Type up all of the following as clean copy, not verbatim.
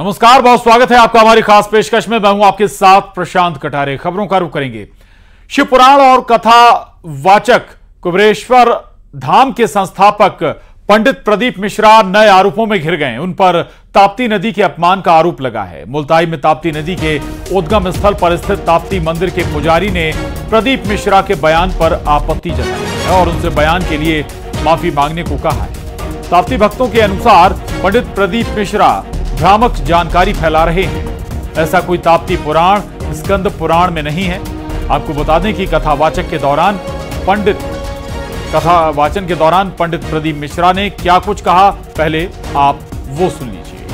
नमस्कार, बहुत स्वागत है आपका हमारी खास पेशकश में। मैं हूं आपके साथ प्रशांत कटारे। खबरों का रुख करेंगे। शिव पुराण और कथा वाचक कुबेरेश्वर धाम के संस्थापक पंडित प्रदीप मिश्रा नए आरोपों में घिर गए। उन पर ताप्ती नदी के अपमान का आरोप लगा है। मुल्ताई में ताप्ती नदी के उद्गम स्थल पर स्थित ताप्ती मंदिर के पुजारी ने प्रदीप मिश्रा के बयान पर आपत्ति जताई है और उनसे बयान के लिए माफी मांगने को कहा है। ताप्ती भक्तों के अनुसार पंडित प्रदीप मिश्रा भ्रामक जानकारी फैला रहे हैं। ऐसा कोई ताप्ती पुराण स्कंद पुराण में नहीं है। आपको बता दें कि कथा वाचन के दौरान पंडित प्रदीप मिश्रा ने क्या कुछ कहा, पहले आप वो सुन लीजिए।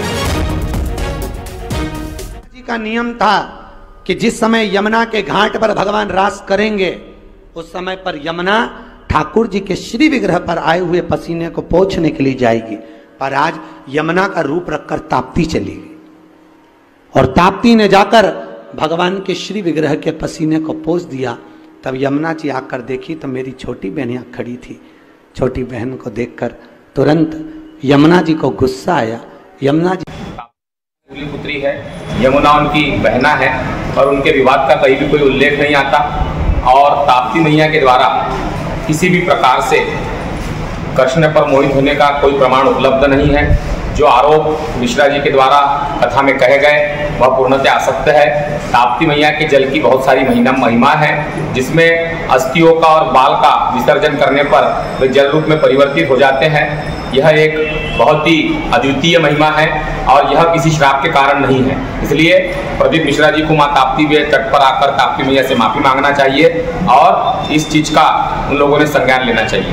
जी का नियम था कि जिस समय यमुना के घाट पर भगवान रास करेंगे उस समय पर यमुना ठाकुर जी के श्री विग्रह पर आए हुए पसीने को पोंछने के लिए जाएगी, पर आज यमुना का रूप रखकर ताप्ती चली गई और ताप्ती ने जाकर भगवान के श्री विग्रह के पसीने को पोंछ दिया। तब यमुना जी आकर देखी तो मेरी छोटी बहन यहाँ खड़ी थी। छोटी बहन को देखकर तुरंत यमुना जी को गुस्सा आया। यमुना जी सूर्य पुत्री है, यमुना उनकी बहना है और उनके विवाद का कहीं भी कोई उल्लेख नहीं आता और ताप्ती मैया के द्वारा किसी भी प्रकार से कृष्ण पर मोहित होने का कोई प्रमाण उपलब्ध नहीं है। जो आरोप मिश्रा जी के द्वारा कथा में कहे गए वह पूर्णतः असत्य है। ताप्ती मैया के जल की बहुत सारी महिमा है, जिसमें अस्थियों का और बाल का विसर्जन करने पर वे जल रूप में परिवर्तित हो जाते हैं। यह एक बहुत ही अद्वितीय महिमा है और यह किसी श्राप के कारण नहीं है। इसलिए प्रदीप मिश्रा जी को मां ताप्ती के तट पर आकर ताप्ती मैया से माफी मांगना चाहिए और इस चीज का उन लोगों ने संज्ञान लेना चाहिए।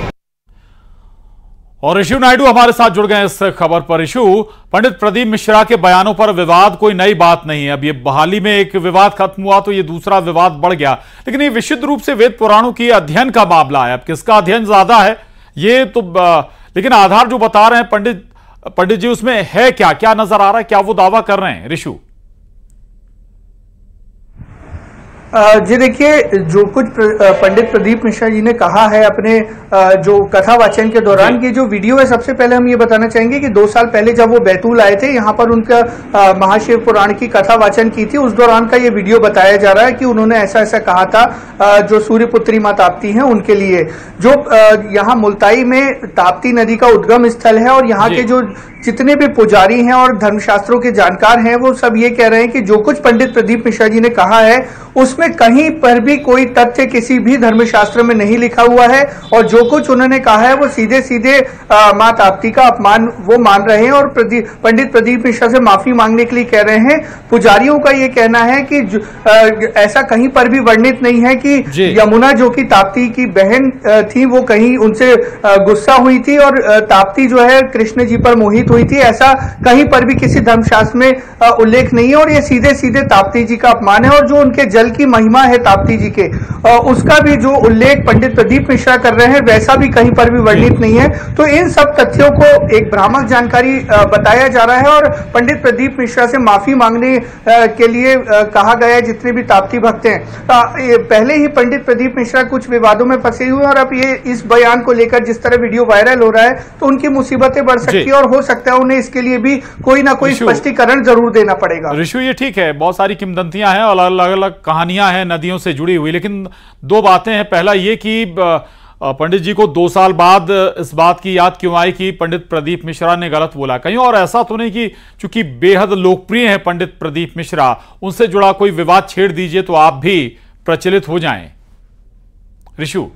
और ऋषु नायडू हमारे साथ जुड़ गए इस खबर पर। ऋषु, पंडित प्रदीप मिश्रा के बयानों पर विवाद कोई नई बात नहीं है। अब ये बहाली में एक विवाद खत्म हुआ तो ये दूसरा विवाद बढ़ गया, लेकिन ये विशुद्ध रूप से वेद पुराणों की अध्ययन का मामला है। अब किसका अध्ययन ज्यादा है ये तो लेकिन आधार जो बता रहे हैं पंडित जी, उसमें है क्या नजर आ रहा है, क्या वो दावा कर रहे हैं? ऋषु जी देखिए, जो कुछ पंडित प्रदीप मिश्रा जी ने कहा है अपने जो कथा वाचन के दौरान की जो वीडियो है, सबसे पहले हम ये बताना चाहेंगे कि 2 साल पहले जब वो बैतूल आए थे, यहाँ पर उनका महाशिव पुराण की कथा वाचन की थी, उस दौरान का ये वीडियो बताया जा रहा है कि उन्होंने ऐसा कहा था जो सूर्य पुत्री मां ताप्ती हैं उनके लिए। जो यहाँ मुल्ताई में ताप्ती नदी का उद्गम स्थल है और यहाँ के जो जितने भी पुजारी हैं और धर्मशास्त्रों के जानकार हैं वो सब ये कह रहे हैं कि जो कुछ पंडित प्रदीप मिश्रा जी ने कहा है उसमें कहीं पर भी कोई तथ्य किसी भी धर्मशास्त्र में नहीं लिखा हुआ है और जो कुछ उन्होंने कहा है वो सीधे सीधे मां ताप्ती का अपमान वो मान रहे हैं और पंडित प्रदीप मिश्रा से माफी मांगने के लिए कह रहे हैं। पुजारियों का ये कहना है कि ऐसा कहीं पर भी वर्णित नहीं है कि यमुना जो कि ताप्ती की बहन थी वो कहीं उनसे गुस्सा हुई थी और ताप्ती जो है कृष्ण जी पर मोहित हुई थी। ऐसा कहीं पर भी किसी धर्मशास्त्र में उल्लेख नहीं है और ये सीधे सीधे ताप्ती जी का अपमान है। और जो उनके जल की महिमा है ताप्ती जी के उसका भी जो उल्लेख पंडित प्रदीप मिश्रा कर रहे हैं वैसा भी कहीं पर भी वर्णित नहीं है। तो इन सब तथ्यों को एक भ्रामक जानकारी बताया जा रहा है और पंडित प्रदीप मिश्रा से माफी मांगने के लिए कहा गया है जितने भी ताप्ती भक्त हैं। पहले ही पंडित प्रदीप मिश्रा कुछ विवादों में फंसे हुए और अब ये इस बयान को लेकर जिस तरह वीडियो वायरल हो रहा है तो उनकी मुसीबतें बढ़ सकती है और हो सकता है उन्हें इसके लिए भी कोई ना कोई स्पष्टीकरण जरूर देना पड़ेगा। ऋषु, ये ठीक है, बहुत सारी किंवदंतियां हैं और अलग अलग कहानियां हैं नदियों से जुड़ी हुई, लेकिन 2 बातें हैं। पहला ये कि पंडित जी को 2 साल बाद इस बात की याद क्यों आई कि पंडित प्रदीप मिश्रा ने गलत बोला। कहीं और ऐसा तो नहीं कि चूंकि बेहद लोकप्रिय है पंडित प्रदीप मिश्रा, उनसे जुड़ा कोई विवाद छेड़ दीजिए तो आप भी प्रचलित हो जाएं? ऋषु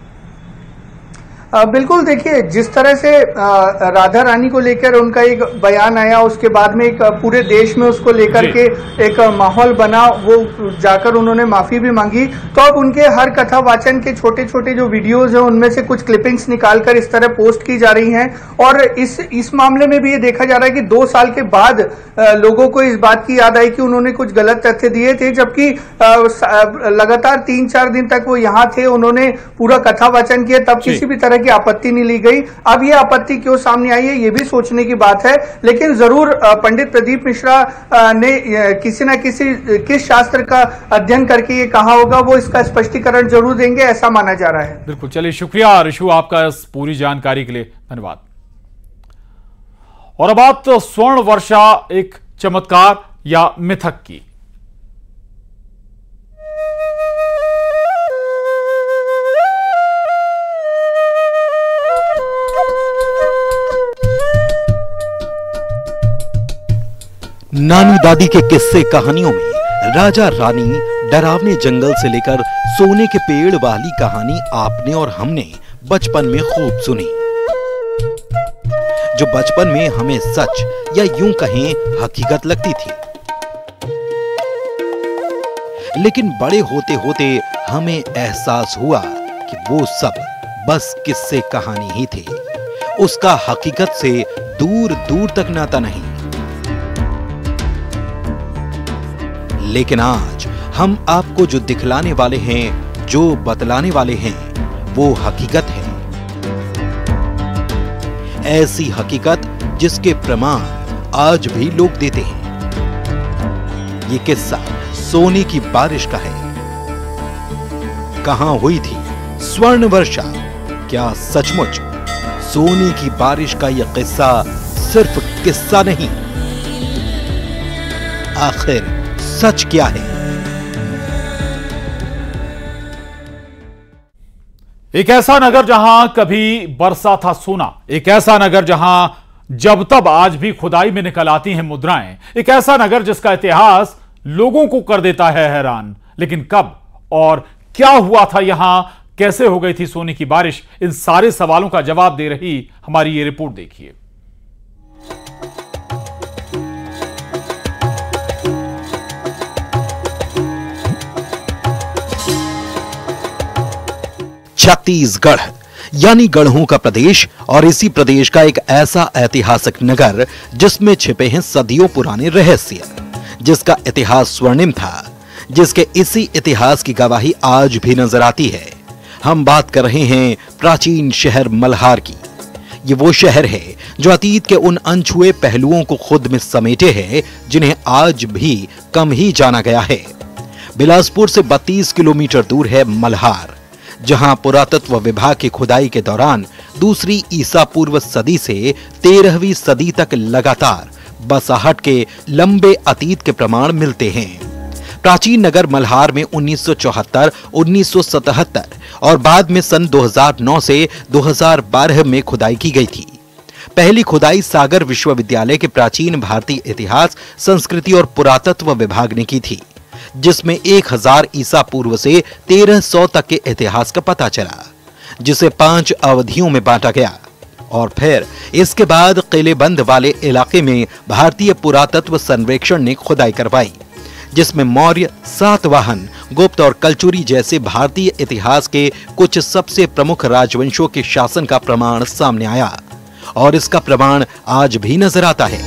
बिल्कुल, देखिए जिस तरह से राधा रानी को लेकर उनका एक बयान आया उसके बाद में एक पूरे देश में उसको लेकर के एक माहौल बना, वो जाकर उन्होंने माफी भी मांगी। तो अब उनके हर कथा वाचन के छोटे छोटे जो वीडियोज हैं उनमें से कुछ क्लिपिंग्स निकालकर इस तरह पोस्ट की जा रही हैं और इस मामले में भी ये देखा जा रहा है कि 2 साल के बाद लोगों को इस बात की याद आई कि उन्होंने कुछ गलत तथ्य दिए थे, जबकि लगातार 3-4 दिन तक वो यहाँ थे, उन्होंने पूरा कथा वाचन किया, तब किसी भी तरह की आपत्ति नहीं ली गई। अब ये आपत्ति क्यों सामने आई है ये भी सोचने की बात है, लेकिन जरूर पंडित प्रदीप मिश्रा ने किसी न किस शास्त्र का अध्ययन करके ये कहा होगा, वो इसका स्पष्टीकरण जरूर देंगे, ऐसा माना जा रहा है। बिल्कुल, चलिए शुक्रिया ऋषु आपका इस पूरी जानकारी के लिए, धन्यवाद। और अब बात स्वर्ण वर्षा एक चमत्कार या मिथक की। नानी दादी के किस्से कहानियों में राजा रानी, डरावने जंगल से लेकर सोने के पेड़ वाली कहानी आपने और हमने बचपन में खूब सुनी, जो बचपन में हमें सच या यूं कहें हकीकत लगती थी। लेकिन बड़े होते होते हमें एहसास हुआ कि वो सब बस किस्से कहानी ही थे, उसका हकीकत से दूर दूर तक नाता नहीं। लेकिन आज हम आपको जो दिखलाने वाले हैं, जो बतलाने वाले हैं, वो हकीकत है। ऐसी हकीकत जिसके प्रमाण आज भी लोग देते हैं। ये किस्सा सोने की बारिश का है। कहां हुई थी स्वर्ण वर्षा? क्या सचमुच सोने की बारिश का यह किस्सा सिर्फ किस्सा नहीं, आखिर सच क्या है? एक ऐसा नगर जहां कभी बरसा था सोना, एक ऐसा नगर जहां जब तब आज भी खुदाई में निकल आती हैं मुद्राएं, एक ऐसा नगर जिसका इतिहास लोगों को कर देता है हैरान। लेकिन कब और क्या हुआ था यहां, कैसे हो गई थी सोने की बारिश, इन सारे सवालों का जवाब दे रही हमारी ये रिपोर्ट देखिए। छत्तीसगढ़ यानी गढ़ों का प्रदेश, और इसी प्रदेश का एक ऐसा ऐतिहासिक नगर जिसमें छिपे हैं सदियों पुराने रहस्य, जिसका इतिहास स्वर्णिम था, जिसके इसी इतिहास की गवाही आज भी नजर आती है। हम बात कर रहे हैं प्राचीन शहर मल्हार की। ये वो शहर है जो अतीत के उन अनछुए पहलुओं को खुद में समेटे है जिन्हें आज भी कम ही जाना गया है। बिलासपुर से 32 किलोमीटर दूर है मल्हार, जहां पुरातत्व विभाग की खुदाई के दौरान दूसरी ईसा पूर्व सदी से 13वीं सदी तक लगातार बसाहट के लंबे अतीत के प्रमाण मिलते हैं। प्राचीन नगर मल्हार में 1974, 1977 और बाद में सन 2009 से 2012 में खुदाई की गई थी। पहली खुदाई सागर विश्वविद्यालय के प्राचीन भारतीय इतिहास, संस्कृति और पुरातत्व विभाग ने की थी, जिसमें 1000 ईसा पूर्व से 1300 तक के इतिहास का पता चला, जिसे 5 अवधियों में बांटा गया। और फिर इसके बाद किलेबंद वाले इलाके में भारतीय पुरातत्व सर्वेक्षण ने खुदाई करवाई, जिसमें मौर्य, सातवाहन, गुप्त और कलचुरी जैसे भारतीय इतिहास के कुछ सबसे प्रमुख राजवंशों के शासन का प्रमाण सामने आया, और इसका प्रमाण आज भी नजर आता है।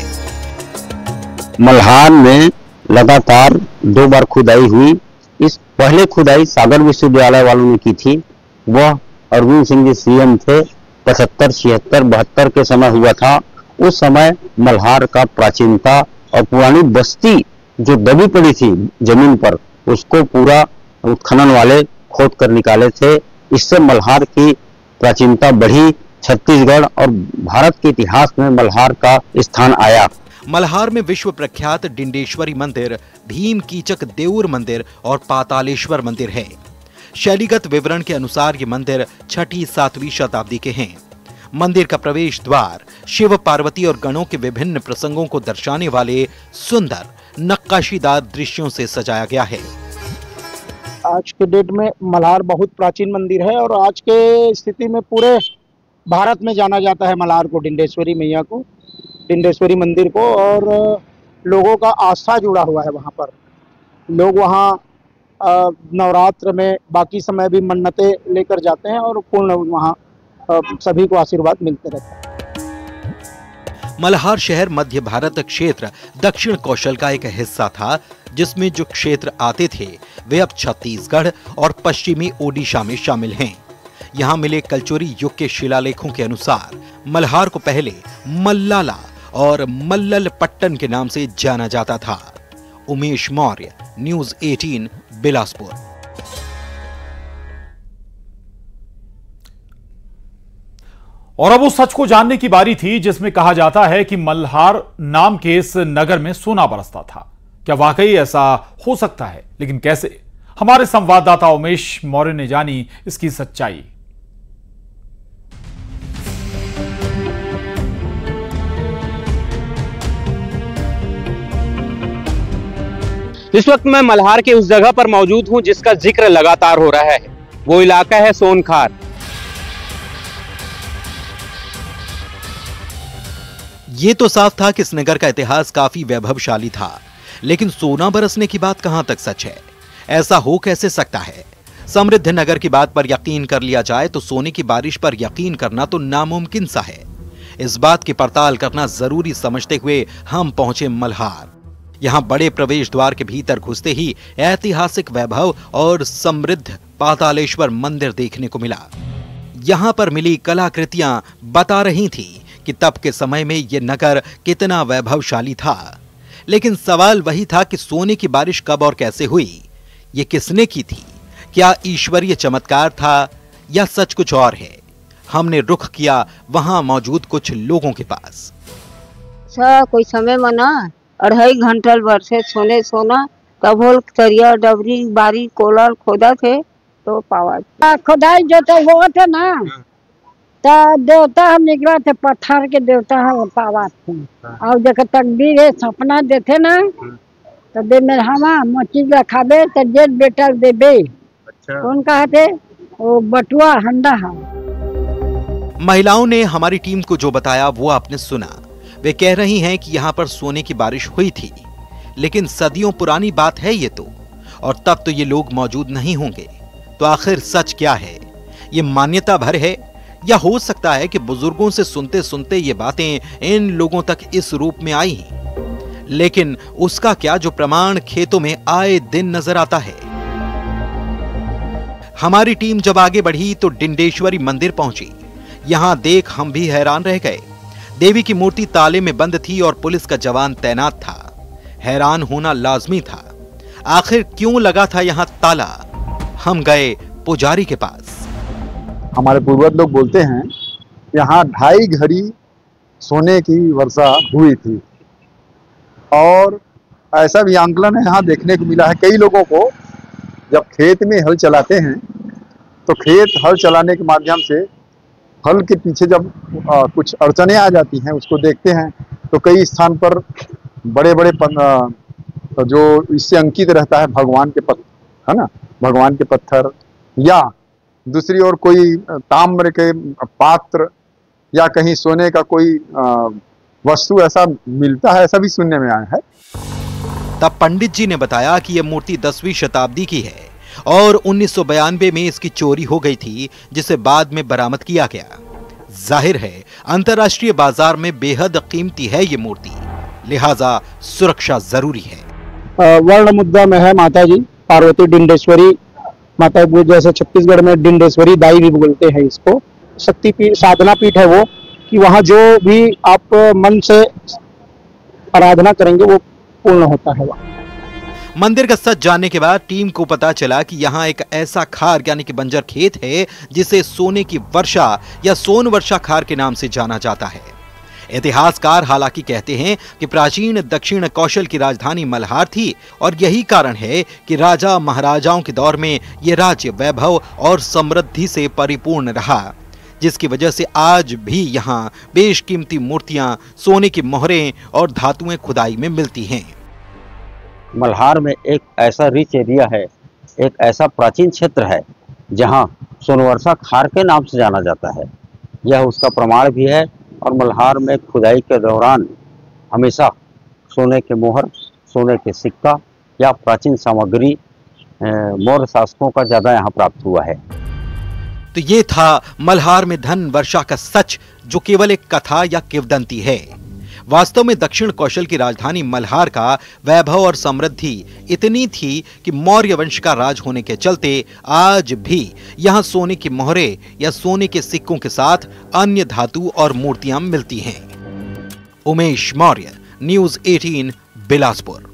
मल्हार में लगातार 2 बार खुदाई हुई। इस पहले खुदाई सागर विश्वविद्यालय वालों ने की थी, वह अरविंद सिंह जी सीएम थे, 75, 76, 72 के समय हुआ था। उस समय मल्हार का प्राचीनता और पुरानी बस्ती जो दबी पड़ी थी जमीन पर, उसको पूरा उत्खनन वाले खोद कर निकाले थे। इससे मल्हार की प्राचीनता बढ़ी। छत्तीसगढ़ और भारत के इतिहास में मल्हार का स्थान आया। मल्हार में विश्व प्रख्यात डिंडेश्वरी मंदिर, भीम कीचक देउर मंदिर और पातालेश्वर मंदिर है। शैलीगत विवरण के अनुसार ये मंदिर 6ठी-7वीं शताब्दी के हैं। मंदिर का प्रवेश द्वार शिव, पार्वती और गणों के विभिन्न प्रसंगों को दर्शाने वाले सुंदर नक्काशीदार दृश्यों से सजाया गया है। आज के डेट में मल्हार बहुत प्राचीन मंदिर है और आज के स्थिति में पूरे भारत में जाना जाता है मल्हार को, डिंडेश्वरी मैया को, डिंडेश्वरी मंदिर को। और लोगों का आस्था जुड़ा हुआ है वहाँ पर। लोग वहाँ नवरात्र में, बाकी समय भी मन्नतें लेकर जाते हैं और पूर्ण वहाँ सभी को आशीर्वाद मिलते रहता है। मल्हार शहर मध्य भारत क्षेत्र दक्षिण कौशल का एक हिस्सा था, जिसमें जो क्षेत्र आते थे वे अब छत्तीसगढ़ और पश्चिमी ओडिशा में शामिल हैं। यहाँ मिले कलचुरी युग के शिलालेखों के अनुसार मल्हार को पहले मल्लाला और मल्लल पट्टन के नाम से जाना जाता था। उमेश मौर्य, न्यूज़ 18, बिलासपुर। और अब उस सच को जानने की बारी थी जिसमें कहा जाता है कि मल्हार नाम के इस नगर में सोना बरसता था। क्या वाकई ऐसा हो सकता है? लेकिन कैसे? हमारे संवाददाता उमेश मौर्य ने जानी इसकी सच्चाई। इस वक्त मैं मल्हार के उस जगह पर मौजूद हूं जिसका जिक्र लगातार हो रहा है। वो इलाका है सोनखार। ये तो साफ था कि इस नगर का इतिहास काफी वैभवशाली था, लेकिन सोना बरसने की बात कहां तक सच है? ऐसा हो कैसे सकता है? समृद्ध नगर की बात पर यकीन कर लिया जाए तो सोने की बारिश पर यकीन करना तो नामुमकिन सा है। इस बात की पड़ताल करना जरूरी समझते हुए हम पहुंचे मल्हार। यहां बड़े प्रवेश द्वार के भीतर घुसते ही ऐतिहासिक वैभव और समृद्ध पातालेश्वर मंदिर देखने को मिला। यहां पर मिली कलाकृतियां बता रही थी कि तब के समय में यह नगर कितना वैभवशाली था। लेकिन सवाल वही था कि सोने की बारिश कब और कैसे हुई, ये किसने की थी? क्या ईश्वरीय चमत्कार था या सच कुछ और है? हमने रुख किया वहां मौजूद कुछ लोगों के पास। कोई समय मना 2.5 घंटा बरसे सोना तब होल तरिया डबरी बारी कोलर खोदा थे तो पावा खोदाई जो तो हुआ थे ना, तो देवता हम निकला थे, पत्थर के देवता हम पावा थे। और जब तकदीर है सपना देते ना तो दे में हमा मचीज रखाबे तो जेठ बेटा देबे। अच्छा। कौन कहा थे? वो बटुआ हंडा है। महिलाओं ने हमारी टीम को जो बताया वो आपने सुना। वे कह रही हैं कि यहाँ पर सोने की बारिश हुई थी, लेकिन सदियों पुरानी बात है ये तो, और तब तो ये लोग मौजूद नहीं होंगे। तो आखिर सच क्या है? ये मान्यता भर है या हो सकता है कि बुजुर्गों से सुनते सुनते ये बातें इन लोगों तक इस रूप में आई हैं? लेकिन उसका क्या जो प्रमाण खेतों में आए दिन नजर आता है। हमारी टीम जब आगे बढ़ी तो डिंडेश्वरी मंदिर पहुंची। यहां देख हम भी हैरान रह गए। देवी की मूर्ति ताले में बंद थी और पुलिस का जवान तैनात था। हैरान होना लाजमी था। आखिर क्यों लगा था यहां ताला? हम गए पुजारी के पास। हमारे पूर्वज लोग बोलते हैं यहाँ 2.5 घड़ी सोने की वर्षा हुई थी, और ऐसा भी आंकलन यहाँ देखने को मिला है। कई लोगों को जब खेत में हल चलाते हैं तो खेत हल चलाने के माध्यम से हल के पीछे जब कुछ अड़चने आ जाती हैं उसको देखते हैं, तो कई स्थान पर बड़े बड़े जो इससे अंकित रहता है भगवान के पत्थर, है ना, भगवान के पत्थर, या दूसरी ओर कोई ताम्र के पात्र या कहीं सोने का कोई वस्तु ऐसा मिलता है, ऐसा भी सुनने में आया है। तब पंडित जी ने बताया कि यह मूर्ति 10वीं शताब्दी की है और 1992 में इसकी चोरी हो गई थी, जिसे बाद में बरामद किया गया। जाहिर है अंतर्राष्ट्रीय बाजार में बेहद कीमती है ये मूर्ति, लिहाजा सुरक्षा जरूरी है। वर्ण मुद्दा में है माता जी पार्वती डिंडेश्वरी माता, जैसे छत्तीसगढ़ में डिंडेश्वरी दाई भी बोलते हैं इसको। शक्ति पीठ, साधना पीठ है वो, कि वहाँ जो भी आप मन से आराधना करेंगे वो पूर्ण होता है। वहाँ मंदिर का सच जानने के बाद टीम को पता चला कि यहाँ एक ऐसा खार यानी कि बंजर खेत है जिसे सोने की वर्षा या सोन वर्षा खार के नाम से जाना जाता है। इतिहासकार हालांकि कहते हैं कि प्राचीन दक्षिण कौशल की राजधानी मल्हार थी और यही कारण है कि राजा महाराजाओं के दौर में यह राज्य वैभव और समृद्धि से परिपूर्ण रहा, जिसकी वजह से आज भी यहाँ बेशकीमती मूर्तियां, सोने की मोहरें और धातुएं खुदाई में मिलती हैं। मल्हार में एक ऐसा रिच एरिया है, एक ऐसा प्राचीन क्षेत्र है जहाँ सोनवर्षा खार के नाम से जाना जाता है। यह उसका प्रमाण भी है। और मल्हार में खुदाई के दौरान हमेशा सोने के मोहर, सोने के सिक्का या प्राचीन सामग्री मौर्य शासकों का ज्यादा यहाँ प्राप्त हुआ है। तो ये था मल्हार में धन वर्षा का सच, जो केवल एक कथा या किंवदंती है। वास्तव में दक्षिण कौशल की राजधानी मल्हार का वैभव और समृद्धि इतनी थी कि मौर्य वंश का राज होने के चलते आज भी यहां सोने की मोहरें या सोने के सिक्कों के साथ अन्य धातु और मूर्तियां मिलती हैं। उमेश मौर्य, न्यूज़ 18, बिलासपुर।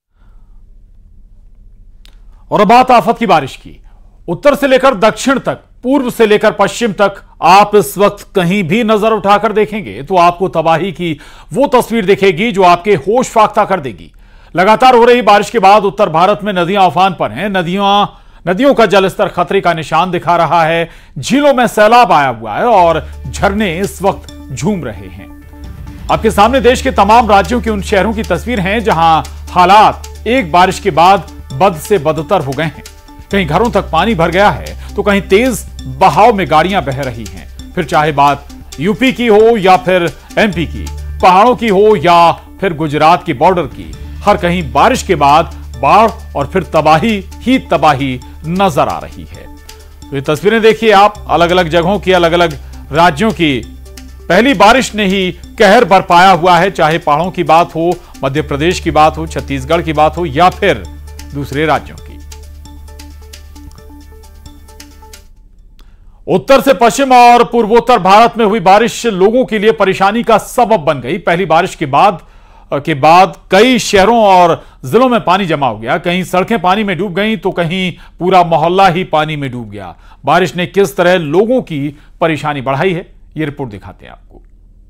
और अब बात आफत की बारिश की। उत्तर से लेकर दक्षिण तक पूर्व से लेकर पश्चिम तक आप इस वक्त कहीं भी नजर उठाकर देखेंगे तो आपको तबाही की वो तस्वीर दिखेगी जो आपके होश फाख्ता कर देगी। लगातार हो रही बारिश के बाद उत्तर भारत में नदियां उफान पर हैं। नदियों का जलस्तर खतरे का निशान दिखा रहा है। झीलों में सैलाब आया हुआ है और झरने इस वक्त झूम रहे हैं। आपके सामने देश के तमाम राज्यों के उन शहरों की तस्वीर है जहां हालात एक बारिश के बाद बद से बदतर हो गए हैं। कहीं घरों तक पानी भर गया है तो कहीं तेज बहाव में गाड़ियां बह रही हैं। फिर चाहे बात यूपी की हो या फिर एमपी की, पहाड़ों की हो या फिर गुजरात की बॉर्डर की, हर कहीं बारिश के बाद बाढ़ और फिर तबाही ही तबाही नजर आ रही है। तो ये तस्वीरें देखिए आप, अलग अलग जगहों की, अलग अलग राज्यों की। पहली बारिश ने ही कहर बरपाया हुआ है, चाहे पहाड़ों की बात हो, मध्य प्रदेश की बात हो, छत्तीसगढ़ की बात हो या फिर दूसरे राज्यों की। उत्तर से पश्चिम और पूर्वोत्तर भारत में हुई बारिश लोगों के लिए परेशानी का सबब बन गई। पहली बारिश के बाद कई शहरों और जिलों में पानी जमा हो गया। कहीं सड़कें पानी में डूब गईं तो कहीं पूरा मोहल्ला ही पानी में डूब गया। बारिश ने किस तरह लोगों की परेशानी बढ़ाई है, यह रिपोर्ट दिखाते हैं आपको।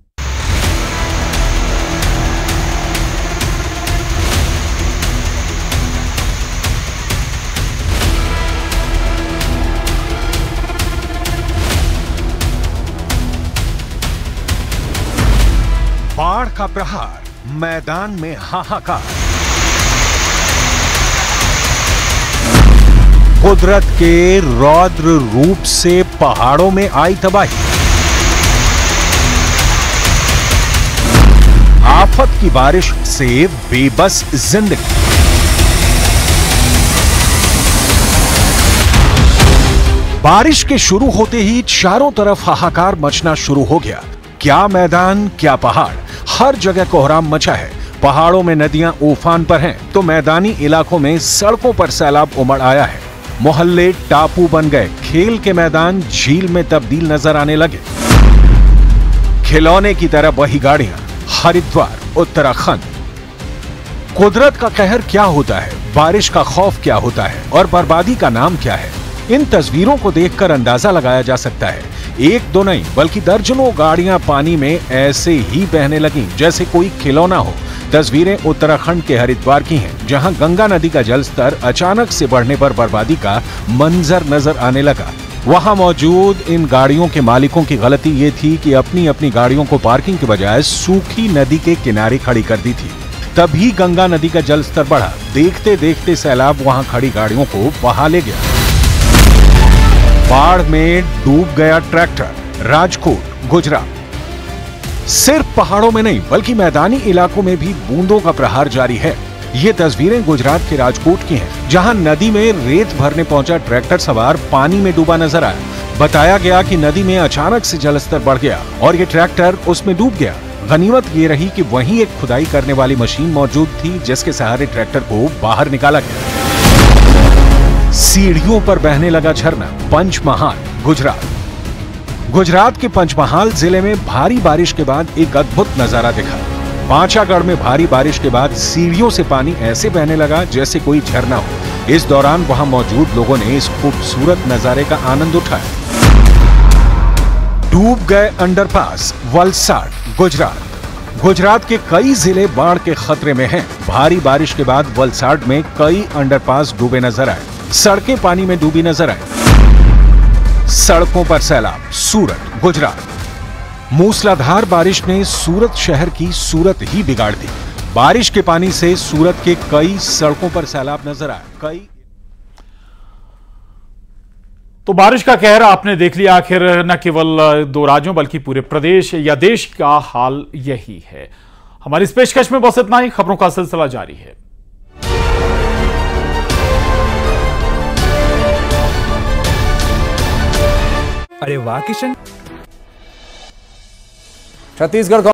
बाढ़ का प्रहार, मैदान में हाहाकार। कुदरत के रौद्र रूप से पहाड़ों में आई तबाही। आफत की बारिश से बेबस जिंदगी। बारिश के शुरू होते ही चारों तरफ हाहाकार मचना शुरू हो गया। क्या मैदान, क्या पहाड़, हर जगह कोहराम मचा है। पहाड़ों में नदियां उफान पर हैं, तो मैदानी इलाकों में सड़कों पर सैलाब उमड़ आया है। मोहल्ले टापू बन गए, खेल के मैदान झील में तब्दील नजर आने लगे। खिलौने की तरह वही गाड़ियां, हरिद्वार, उत्तराखंड। कुदरत का कहर क्या होता है, बारिश का खौफ क्या होता है और बर्बादी का नाम क्या है, इन तस्वीरों को देखकर अंदाजा लगाया जा सकता है। एक दो नहीं बल्कि दर्जनों गाड़ियां पानी में ऐसे ही बहने लगीं जैसे कोई खिलौना हो। तस्वीरें उत्तराखंड के हरिद्वार की हैं, जहां गंगा नदी का जलस्तर अचानक से बढ़ने पर बर्बादी का मंजर नजर आने लगा। वहां मौजूद इन गाड़ियों के मालिकों की गलती ये थी कि अपनी अपनी गाड़ियों को पार्किंग के बजाय सूखी नदी के किनारे खड़ी कर दी थी। तभी गंगा नदी का जलस्तर बढ़ा। देखते देखते सैलाब वहां खड़ी गाड़ियों को बहा ले गया। बाढ़ में डूब गया ट्रैक्टर, राजकोट, गुजरात। सिर्फ पहाड़ों में नहीं बल्कि मैदानी इलाकों में भी बूंदों का प्रहार जारी है। ये तस्वीरें गुजरात के राजकोट की हैं, जहां नदी में रेत भरने पहुंचा ट्रैक्टर सवार पानी में डूबा नजर आया। बताया गया कि नदी में अचानक से जलस्तर बढ़ गया और ये ट्रैक्टर उसमें डूब गया। गनीमत ये रही कि वहीं एक खुदाई करने वाली मशीन मौजूद थी, जिसके सहारे ट्रैक्टर को बाहर निकाला गया। सीढ़ियों पर बहने लगा झरना, पंचमहाल, गुजरात। गुजरात के पंचमहाल जिले में भारी बारिश के बाद एक अद्भुत नजारा दिखा। पांचागढ़ में भारी बारिश के बाद सीढ़ियों से पानी ऐसे बहने लगा जैसे कोई झरना हो। इस दौरान वहां मौजूद लोगों ने इस खूबसूरत नजारे का आनंद उठाया। डूब गए अंडरपास, वलसाड, गुजरात। गुजरात के कई जिले बाढ़ के खतरे में हैं। भारी बारिश के बाद वलसाड में कई अंडरपास डूबे नजर आए, सड़कें पानी में डूबी नजर आई। सड़कों पर सैलाब, सूरत, गुजरात। मूसलाधार बारिश ने सूरत शहर की सूरत ही बिगाड़ दी। बारिश के पानी से सूरत के कई सड़कों पर सैलाब नजर आया। तो बारिश का कहर आपने देख लिया। आखिर न केवल दो राज्यों बल्कि पूरे प्रदेश या देश का हाल यही है। हमारी इस पेशकश में बस इतना ही। खबरों का सिलसिला जारी है। अरे वाह किशन, छत्तीसगढ़